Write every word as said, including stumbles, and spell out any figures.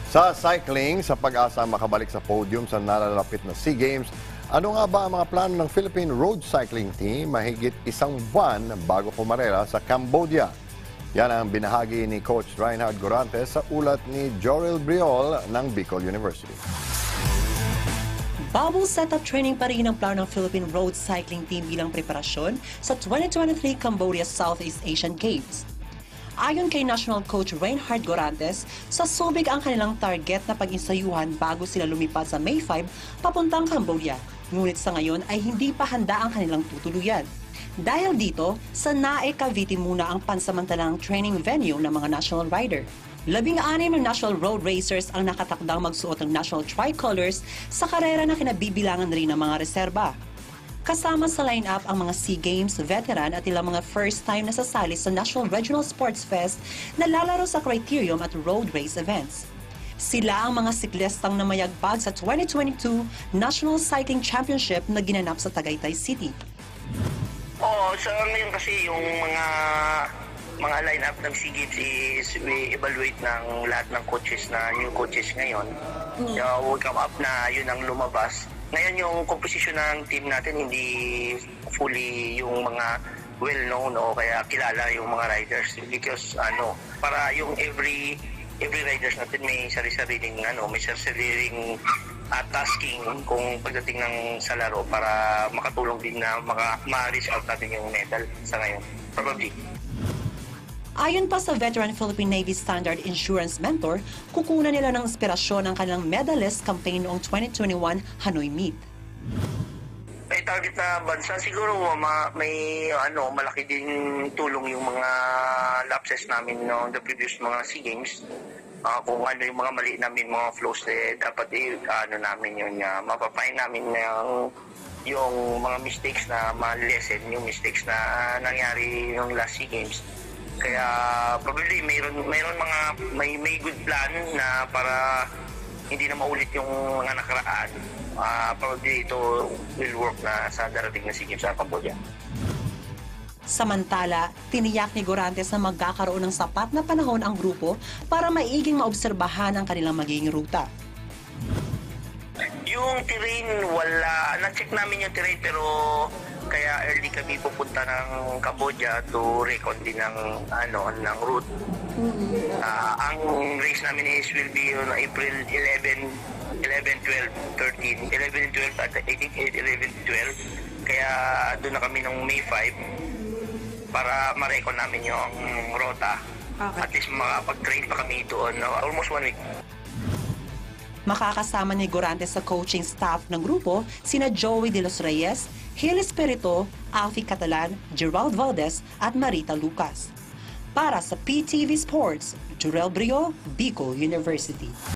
Sa cycling, sa pag-asa makabalik sa podium sa nalalapit na SEA Games, ano nga ba ang mga plano ng Philippine Road Cycling Team mahigit isang buwan bago pumarela sa Cambodia? Yan ang binahagi ni Coach Reinhard Gorantes sa ulat ni Jorel Briol ng Bicol University. Bubble setup training pa rin ang plano ng Philippine Road Cycling Team bilang preparasyon sa twenty twenty-three Cambodia Southeast Asian Games. Ayon kay National Coach Reinhard Gorantes, sa Subic ang kanilang target na pag-insayuhan bago sila lumipad sa May five papuntang Cambodia. Ngunit sa ngayon ay hindi pa handa ang kanilang tutuluyan. Dahil dito, sa Nae Cavite muna ang pansamantalang training venue ng mga national rider. Labing-anim ng national road racers ang nakatakdang magsuot ng national tricolors sa karera na kinabibilangan rin ng mga reserba. Kasama sa line-up ang mga SEA Games veteran at ilang mga first-time na sasali sa National Regional Sports Fest na lalaro sa criterium at road race events. Sila ang mga siklistang namayagbag sa twenty twenty-two National Cycling Championship na ginanap sa Tagaytay City. Oo, sa ngayon kasi yung mga mga line-up ng SEA Games is we evaluate ng lahat ng coaches na new coaches ngayon. Mm. Uh, will come up na yun ang lumabas. Ngayon yung composition ng team natin hindi fully yung mga well-known o kaya kilala yung mga riders because ano para yung every every riders natin may sarili-sariling ano may sarili-sariling uh, tasking kung pagdating ng sa laro para makatulong din na maka ma-reach out natin yung medal sa ngayon probably. Ayon pa sa veteran Philippine Navy Standard Insurance Mentor, kukunan nila ng inspirasyon ang kanilang medalist campaign noong twenty twenty-one Hanoi Meet. May target na bansa siguro ma, may ano malaki din tulong yung mga lapses namin no the previous mga SEA Games. Uh, kung ano yung mga mali namin mga flows eh, dapat eh, ano namin yun uh, mapapain namin yung yung mga mistakes na ma-lessen yung mistakes na uh, nangyari yung last SEA Games. Kaya probably mayroon mayroon mga may may good plan na para hindi na maulit yung mga nakaraan. Uh, probably ito will work na sa darating na SEA Games sa Cambodia. Samantala, tiniyak ni Gorantes na magkakaroon ng sapat na panahon ang grupo para maiging maobserbahan ang kanilang magiging ruta. Yung terrain, wala. Na-check namin yung terrain pero kaya early kami pupunta ng Cambodia to recon din ng ano ng route. Uh, ang race namin is will be on April eleven, twelve, thirteen, eleven, twelve at I think eleven, twelve. Kaya doon na kami ng May five para ma-recon namin yung rota. Okay. At least makapag-train pa kami doon no? Almost one week. Makakasama ni Gorantes sa coaching staff ng grupo sina Joey De Los Reyes, Gil Espirito, Alfie Catalan, Gerald Valdez at Marita Lucas. Para sa P T V Sports, Jorel Briol, Bicol University.